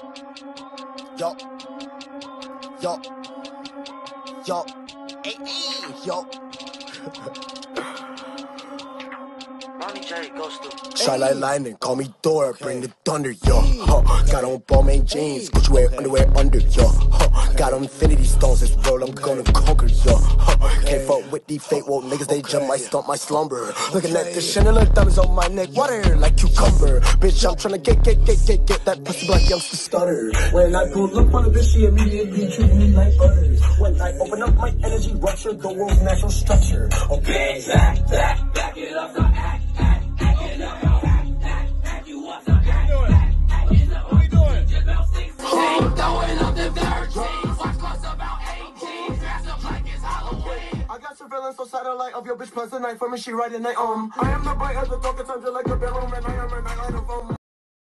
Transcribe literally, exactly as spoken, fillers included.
Yo. Yo. Yo. Hey, hey. Yo. Shine like lightning, call me Thor, bring the thunder, yo. Huh. Got on Balmain jeans, Gucci wear underwear under, yo. Huh. Got on infinity stones, this world I'm gonna conquer, yo. Huh. Can't fuck with these fake woke niggas, they jump my stomp, my slumber. Looking at this Chanel diamonds on my neck, water like cucumber. Bitch, I'm tryna get, get, get, get, get that pussy black youngster stutter. When I pull up on a bitch, she immediately treat me like butter. When I open up my energy, rupture the world's natural structure. Okay, back, back, back it up, now act. I got surveillance on satellite of your bitch plus the night for me, she riding night um I am the bite of the dog, it's under like a barrel, and I am a night on the phone.